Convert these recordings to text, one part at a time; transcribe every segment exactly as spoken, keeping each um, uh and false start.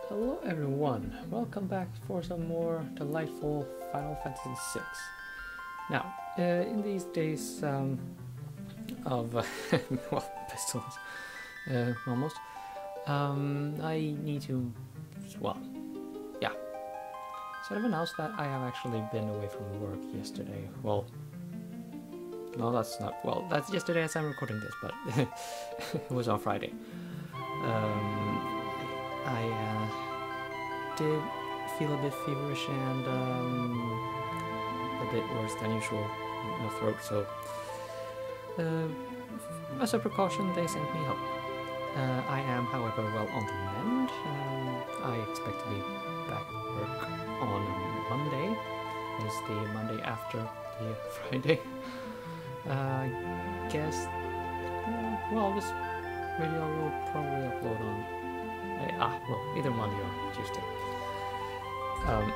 Hello everyone, welcome back for some more delightful Final Fantasy six. Now, uh, in these days um, of, uh, well, pistols, uh, almost, um, I need to, well, yeah, sort of announce that I have actually been away from work yesterday. Well, no, that's not, well, that's yesterday as I'm recording this, but it was on Friday. Um, I uh, did feel a bit feverish and um, a bit worse than usual in my throat, so uh, as a precaution they sent me home. Uh, I am, however, well on the mend. Um, I expect to be back at work on Monday. It's the Monday after the Friday. I uh, guess, uh, well, this video will probably upload on Uh, ah, well, either Monday or Tuesday. Um,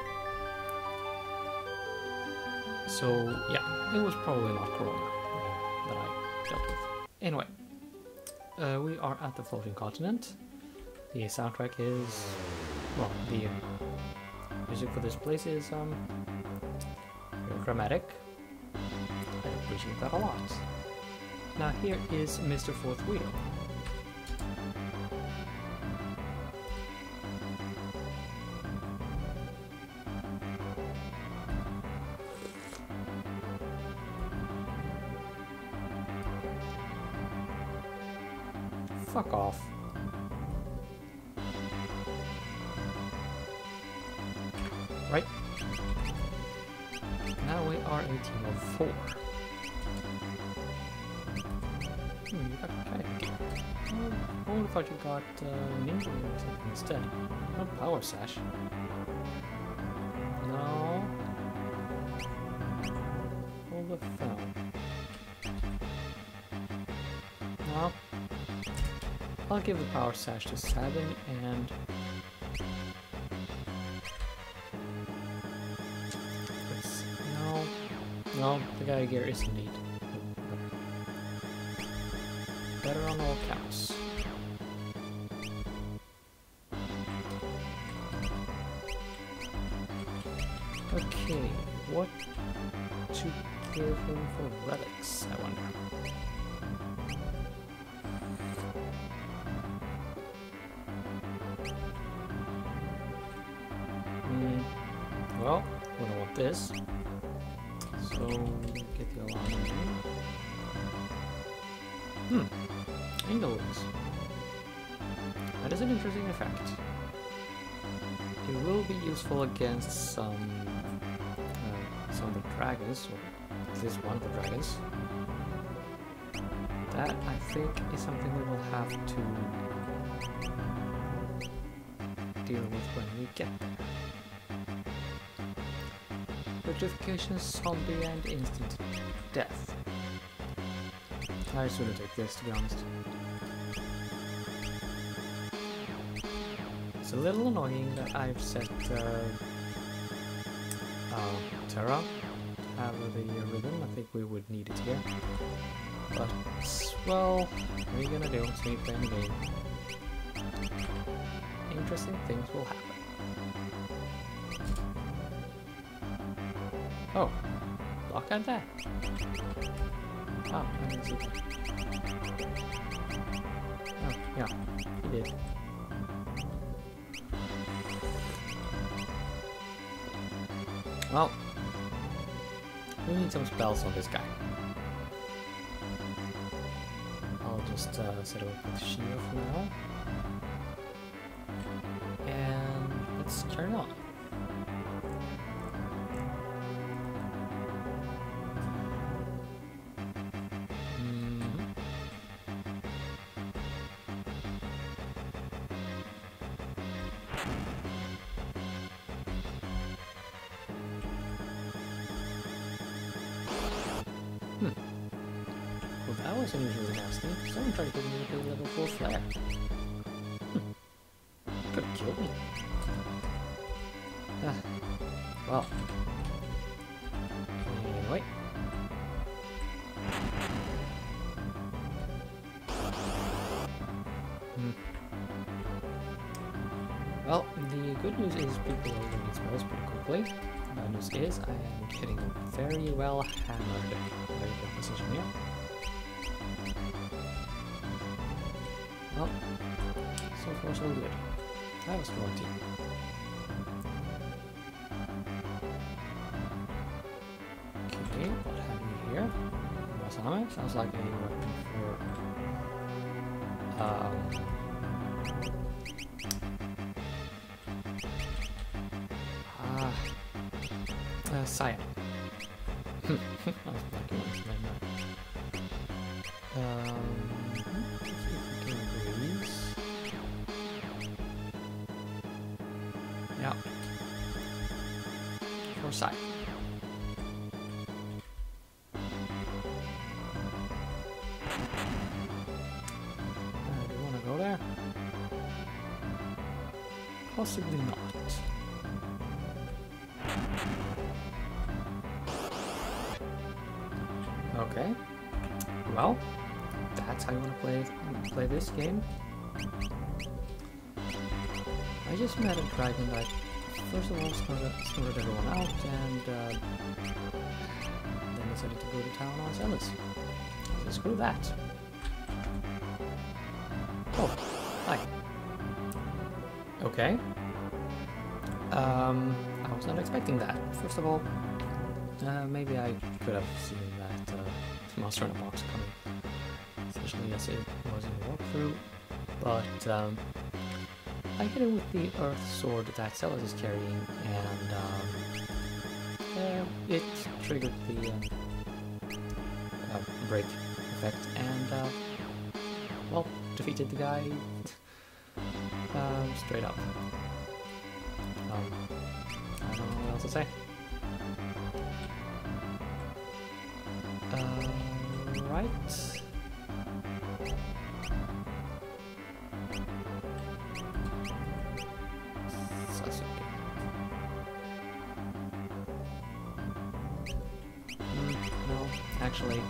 so, yeah, it was probably not Corona uh, that I dealt with. Anyway, uh, we are at the floating continent. The soundtrack is, well, the uh, music for this place is um, very dramatic. I appreciate that a lot. Now here is Mister Fourth Wheel. Fuck off. Right. Now we are a team of four. Hmm, you got okay. Well, I would have thought you got uh, ninja or something instead. No power sash. No. Hold the phone. No. I'll give the power sash to Sabin and let's, no, no, the guy gear is neat. Better on all counts. Okay, what to give him for relics, I wonder. Well, we don't want this, so get the alarm in. Hmm, angel wings. That is an interesting effect. It will be useful against some, uh, some of the dragons, or at least one of the dragons. That, I think, is something we will have to deal with when we get there. Petrification, zombie, and instant death. I shouldn't take this, to be honest. It's a little annoying that I've set uh, uh, Terra to have the rhythm. I think we would need it here. But, well, what are you gonna do? It's me playing the game. Interesting things will happen. Oh, look at that. Oh, I didn't see that. Oh, yeah, he did. Well, we need some spells on this guy. I'll just uh, set it up with Shia for now. And let's turn on. Hmm. Well, that was unusually nasty. Someone tried to give me a level four flare. Hmm. Could have killed me. Ah. Well. Anyway. Hmm. Well, the good news is people are learning spells pretty quickly. The bad news is I am getting very well hammered. Very good position here. Well, so far so good. That was strong team. Okay, what have we here? Masame sounds like a weapon for um ah uh, Saya. I was blanking on his name now. Um let's see if we can breeze. Yeah. For Saya. Possibly not. Okay. Well, that's how you want to play play this game. I just met a dragon that first of all snorted, snorted everyone out, and uh, then decided to go to town on Zealous. So screw that. Oh, hi. Okay. Um, I was not expecting that. First of all, uh, maybe I could have seen that uh, monster in a box coming, especially as it was in the walkthrough. But um, I hit it with the Earth Sword that Celis is carrying, and um, uh, it triggered the uh, uh, break effect, and uh, well, defeated the guy. Um, straight up. Um, I don't know what else to say. Uh, right. Sasuke. Mm, no, actually,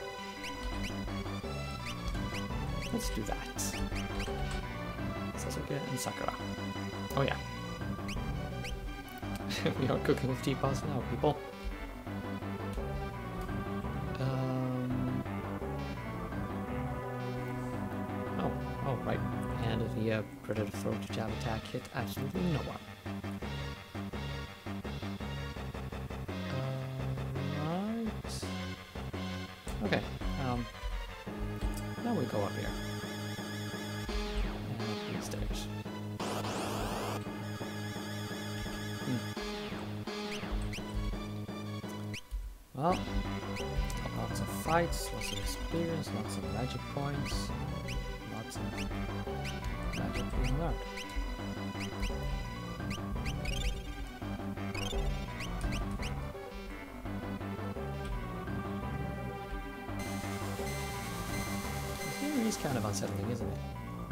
let's do that. Sasuke and Sakura. Oh yeah. We are cooking with teapots now, people. Um. Oh, oh right. And the uh, predator throw to jab attack hit absolutely no one. Uh, right. Okay. Um. Now we go up here. Stairs. Hmm. Well, lots of fights, lots of experience, lots of magic points, lots of magic being learned. The theory is kind of unsettling, isn't it?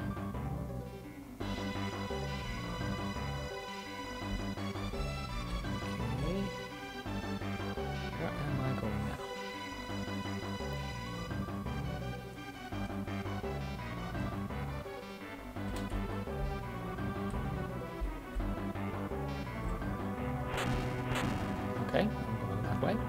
Okay, I'm going that way.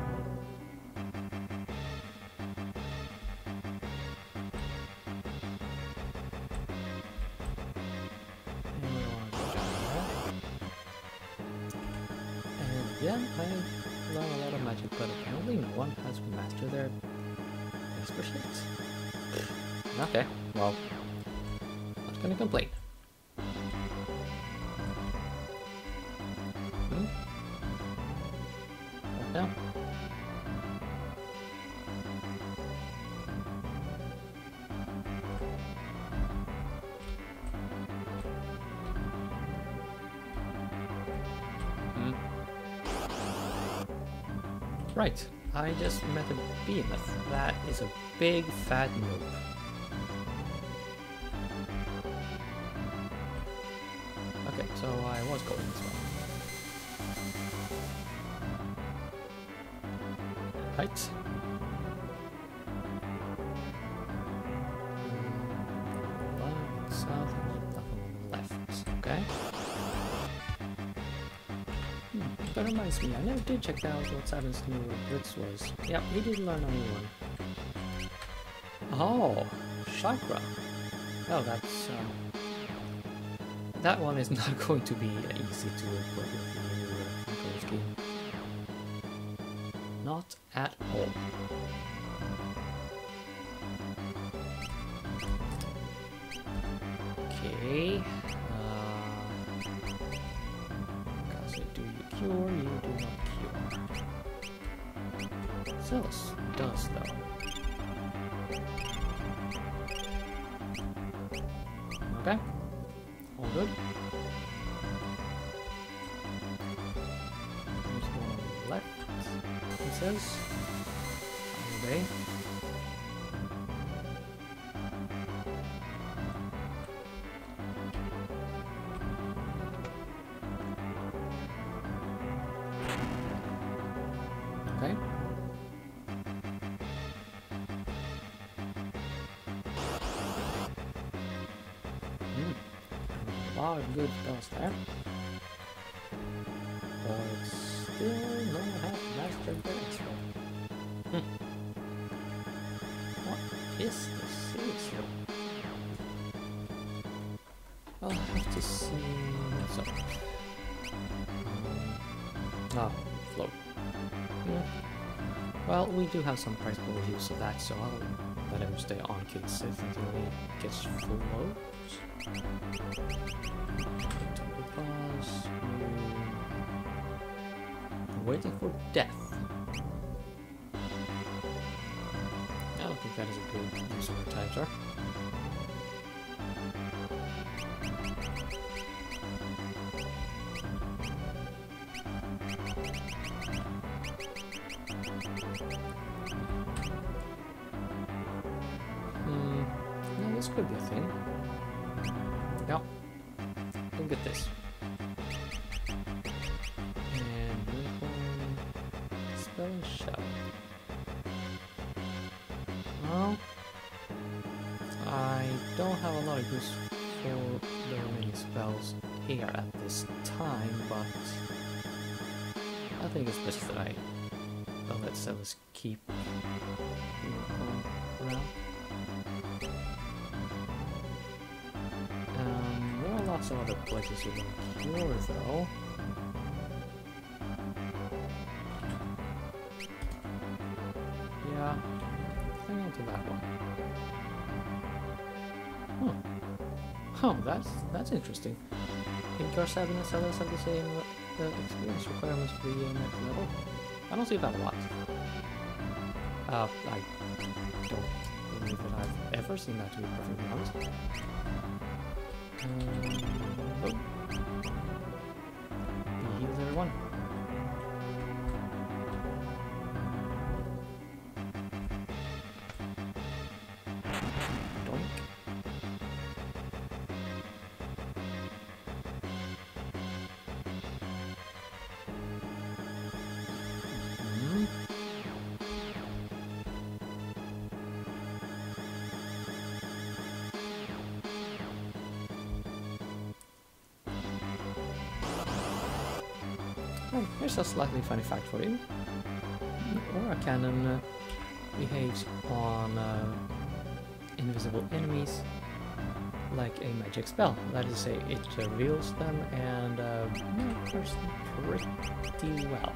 And we want to go down there. And yeah, I learned a lot of magic, but apparently no one has mastered their extra shit. Okay, well, not gonna complain. Hmm? What now? Hmm? Right, I just met a behemoth. That is a big fat noob. Okay, so I was going this way. Right. Left, south, nothing on the left. Okay. that reminds me, I never did check out what Simon's new blitz was. Yep, he did learn a new one. Oh, chakra. Oh, that's um, that one is not going to be easy to equip with the new uh, control scheme. Not at all. Okay. Do you cure? You do not cure. Celis does though. Okay. All good. There's one left. It says. Obey. Okay. Hmm. A lot of good spells there. But still no one has mastered the next one. Hmm. What is this? Seriously? I'll have to see what's up. Um, ah, float. Yeah. Well, we do have some practical use of that, so I'll let him stay on kids until he gets full loads. Pause. Waiting for death. I don't think that is a good use of our time, sir. This could be a thing. Yeah. Look at this. And unicorn. Spell and shell. Well, I don't have a lot of use for the remaining spells here at this time, but I think it's best that I don't let Celis keep unicorn around. Lots of other places you can cure though. Yeah, hang on to that one. Huh. Oh, that's that's interesting. Can Car seven and Celis have the same uh, experience requirements for the uh, next level? I don't see that a lot. Uh, I don't believe that I've ever seen that, to be perfectly honest. Um, oh. He heals everyone. Doink. Mm-hmm. Oh, here's a slightly funny fact for you. Aura Cannon uh, behaves on uh, invisible enemies like a magic spell. That is to say, it uh, reveals them and uh, hurts them pretty well.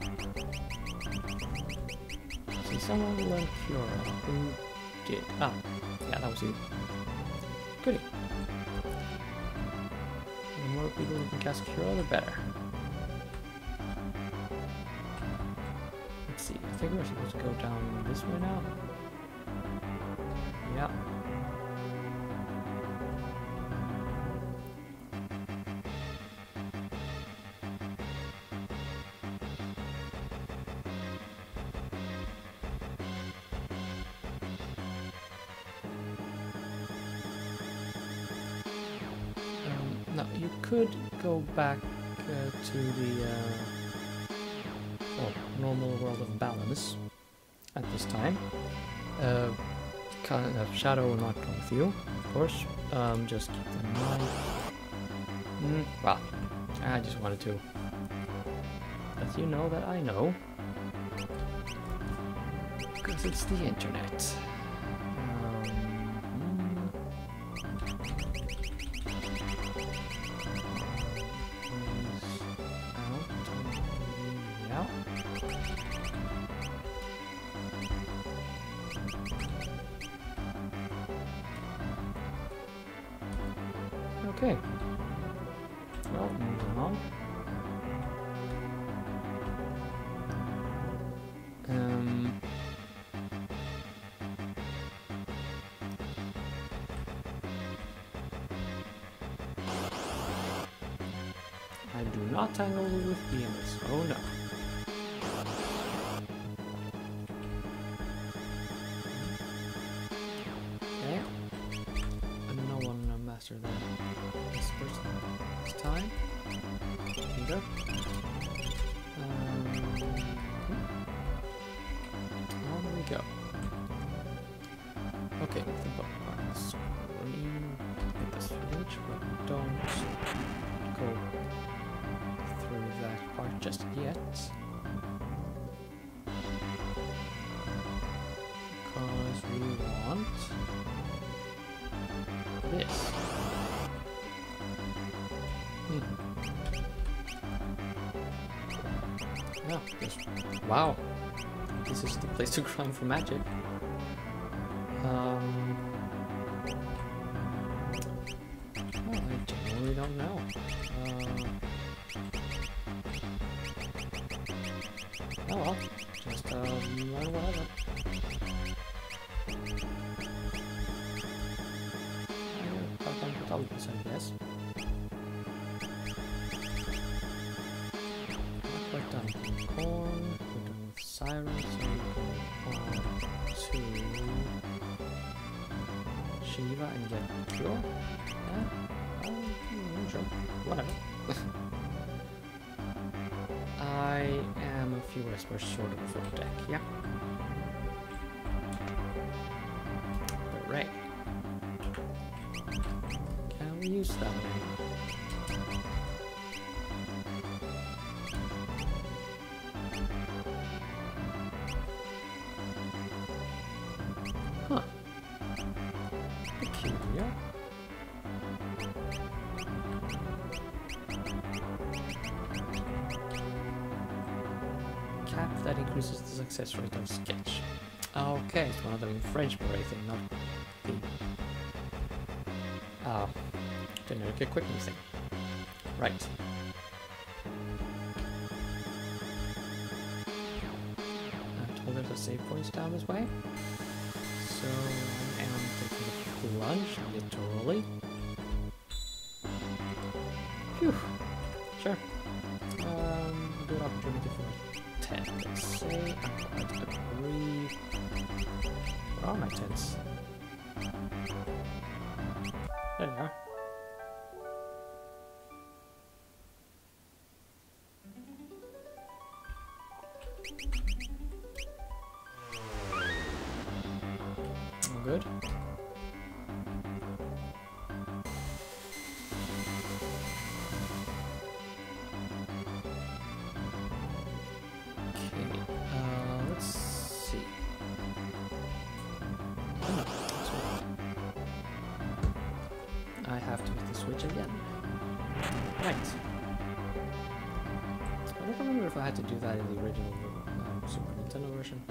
See, someone learned Cura. Who did? Ah, yeah, that was you. Goody. The more people who can cast Cura, the better. Let's see, I think we're supposed to go down this way now. Yeah. Um, now, you could go back uh, to the uh, well, normal world of balance at this time. Uh, kind of Shadow will not come with you, of course. Um, just keep that in mind. Mm, well, I just wanted to let you know that I know. Because it's the internet. Okay. Well, moving on. Um. I do not tangle with B M S. Oh no. Okay. And no one uh, mastered that. This person. This time. Here you go. Um, on we go. Okay, nothing but parts. Screen with the switch, but don't go through that part just yet. Because we want this. Hmm. Yeah, this. Wow. This is the place to grind for magic. Um. Oh, I genuinely don't know. Uh, oh well, just um, run whatever. I guess. Not quite done with corn. We're done with siren, so we can go on to Shiva and get cure. Yeah. Um, sure. Whatever. I am a few whispers short of a full deck. Yeah. Hooray. Can we use that one? Huh. Peculiar. Cap that increases the success rate of sketch. Okay, it's one of the infringement thing, not the uh, generic equipment thing. Right. I'm told there's a save point down this way. So I am taking a plunge, literally. Phew. Sure. Um, good opportunity for ten, let's say. I quite agree. Where are my tens? There they are. All good. I have to hit the switch again. Right. I don't remember if I had to do that in the original um, Super Nintendo version.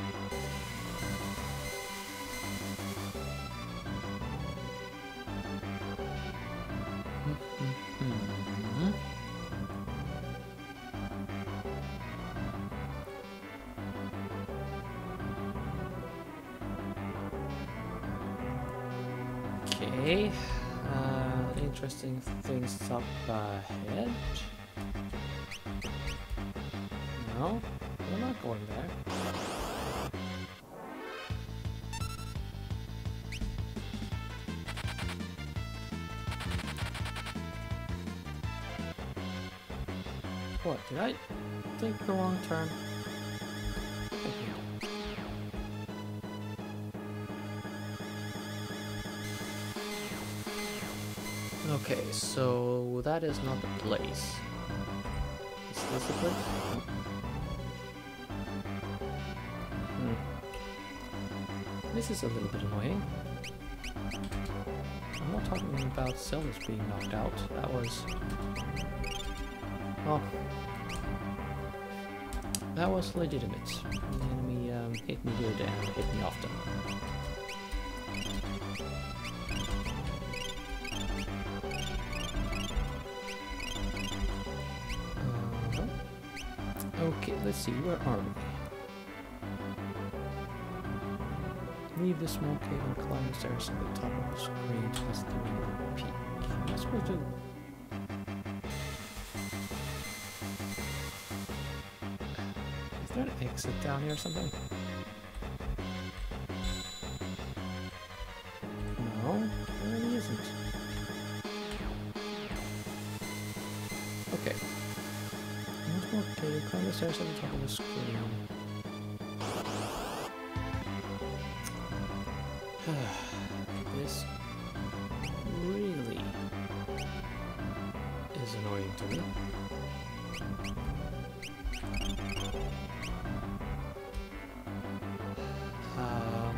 Okay. Uh, interesting things up ahead. No, we're not going there. What, did I take the wrong turn? Okay, so that is not the place. Is this the place? Hmm. This is a little bit annoying. I'm not talking about cellars being knocked out. That was... well... that was legitimate. The enemy um, hit me good and hit me often. Uh, okay, let's see, where are we? Leave the small cave and climb the stairs at the top of the screen to test the window peak. What am I supposed to do? Is there an exit down here or something? No, there really isn't. Okay. One small cave, climb the stairs at the top of the screen. This really is annoying to me. Um,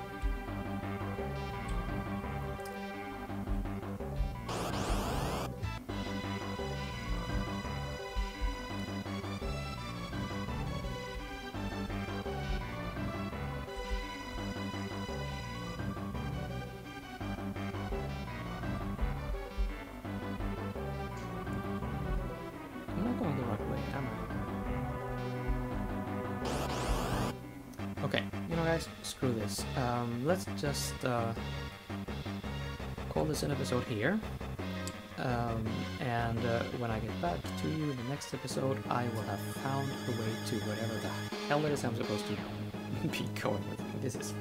I'm not going the right way, am I? Okay, you know guys, screw this. Um, let's just uh, call this an episode here. Um, and uh, when I get back to you in the next episode, I will have found a way to whatever the hell it is I'm supposed to be going with. This is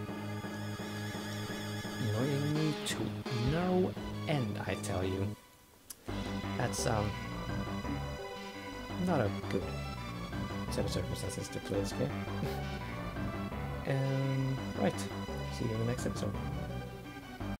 annoying me to no end, I tell you. That's um not a good set of circumstances to play this game. um, right, see you in the next episode.